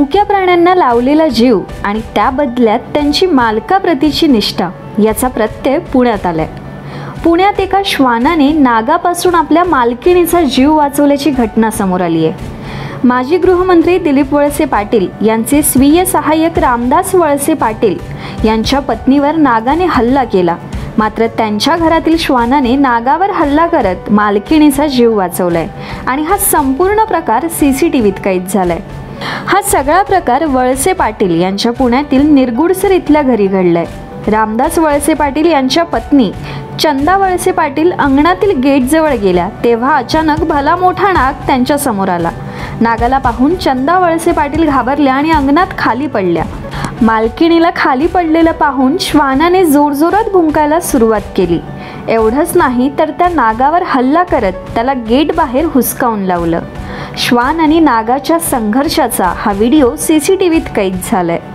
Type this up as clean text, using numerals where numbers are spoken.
मुक्या प्राण्यांना लावलेला जीव आणि त्या बदल्यात त्यांची मालकाप्रतीची निष्ठा याचा प्रत्यय पुण्यात आलाय। पुण्यात एका श्वानाने नागापासून आपल्या मालकिणीचा जीव वाचवल्याची घटना समोर आली आहे। माजी गृहमंत्री दिलीप वळसे पाटील यांचे स्वीय सहाय्यक रामदास वळसे पाटील यांच्या पत्नीवर नागाने हल्ला केला, मात्र त्यांच्या घरातील श्वानाने नागावर हल्ला करत मालकिणीचा जीव वाचवलाय आणि हा संपूर्ण प्रकार सीसीटीव्हीत कैद झालाय। हा सगळा प्रकार वळसे पाटील यांच्या पुण्यातील निरगुडसर इथल्या घरी घडलाय। रामदास वळसे पाटील यांच्या पत्नी चंदा वळसे पाटील अंगणातील गेटजवळ गेल्या तेव्हा अचानक भला मोठा नाग त्यांच्या समोर आला। नागाला पाहून चंदा वळसे पाटील घाबरल्या आणि अंगणात खाली पडल्या। मालकिणीला खाली पडलेलं पाहून श्वानाने जोरजोरात भुंकायला सुरुवात केली। एवढंच नाही तर त्या नागावर हल्ला करत त्याला गेट बाहेर हुसकावून लावलं। श्वान आणि नागाच्या संघर्षाचा हा व्हिडिओ सीसीटीव्हीत कैद झालाय।